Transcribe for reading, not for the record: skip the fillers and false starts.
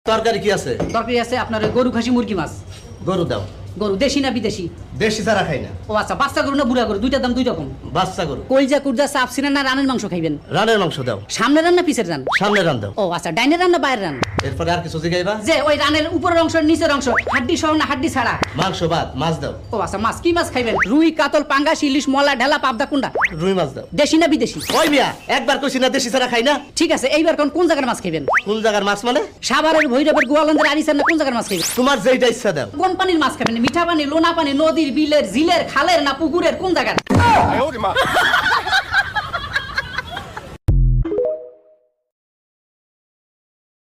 তরকারি কি আছে? তরকারি আছে আপনার গরু খাসি মুরগি মাছ। গরু দাও। গরু দেশি না বিদেশি? দেশি ছাড়া খাই না। ও আচ্ছা, বাচ্চা গরু না বুড়া গরু? দুইটার দাম দুই রকম। বাচ্চা গরু। কলজা কুরজা চাপ সিনা না রানের মাংস খাইবেন? রানের মাংস দাও। সামনে রান না পিছের রান? সামনে রান দাও। ও আচ্ছা, ডাইনের রান না বাইরের রান? এরপরে আর কিছু জিগাইবা? যে ওই রানের উপরের অংশ নিচের অংশ, হাড্ডি সহ না হাড্ডি ছাড়া? মাংস বাদ, মাছ দাও। ও আচ্ছা, মাছ কি মাছ খাইবেন? রুই, কাতল, পাঙ্গাস, ইলিশ, মলা, ঢেলা, পাবদা কোনটা? রুই মাছ দাও। দেশি না বিদেশি? ওই মিয়া, একবার কইছি না দেশি ছাড়া খাই না। ঠিক আছে, এইবার কোন জায়গার মাছ খাইবেন? কোন জায়গার মাছ মানে? সাভারের, ভৈরবের, গোয়ালন্দের, আরিসার না কোন জায়গার মাছ খাইবেন? তোমার যেইটা ইচ্ছা দাও। কোন পানির মাছ খাবেন? মিঠা পানি, লোনা পানি, নদীর, বিলের, ঝিলের, খালের না পুকুরের? কোন জায়গার?